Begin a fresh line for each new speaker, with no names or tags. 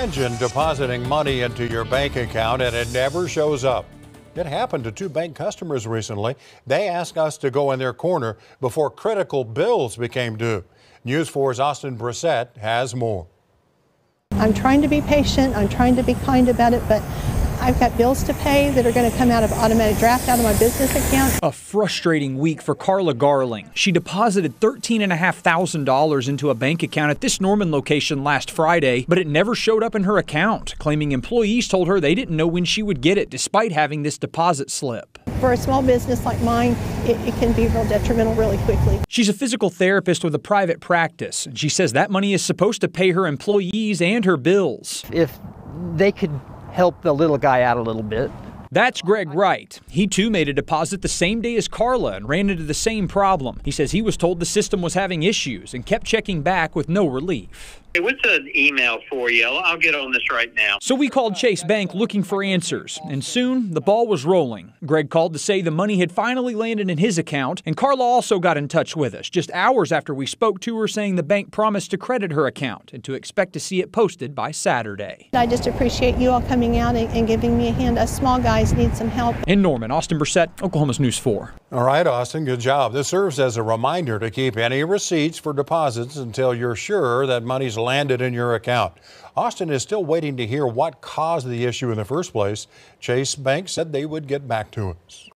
Imagine depositing money into your bank account and it never shows up. It happened to two bank customers recently. They asked us to go in their corner before critical bills became due. News 4's Austin Brissett has more.
I'm trying to be patient. I'm trying to be kind about it, but I've got bills to pay that are going to come out of automatic draft out of my business account.
A frustrating week for Carla Garling. She deposited $13,500 into a bank account at this Norman location last Friday, but it never showed up in her account, claiming employees told her they didn't know when she would get it, despite having this deposit slip.
For a small business like mine, it can be real detrimental really quickly.
She's a physical therapist with a private practice, and she says that money is supposed to pay her employees and her bills.
If they could help the little guy out a little bit.
That's Greg Wright. He too made a deposit the same day as Carla and ran into the same problem. He says he was told the system was having issues and kept checking back with no relief.
Hey, what's an email for you? I'll get on this right now.
So we called Chase Bank looking for answers, and soon the ball was rolling. Greg called to say the money had finally landed in his account, and Carla also got in touch with us just hours after we spoke to her, saying the bank promised to credit her account and to expect to see it posted by Saturday.
I just appreciate you all coming out and giving me a hand. Us small guys need some help.
In Norman, Austin Brissett, Oklahoma's News 4.
All right, Austin, good job. This serves as a reminder to keep any receipts for deposits until you're sure that money's landed in your account. Austin is still waiting to hear what caused the issue in the first place. Chase Bank said they would get back to us.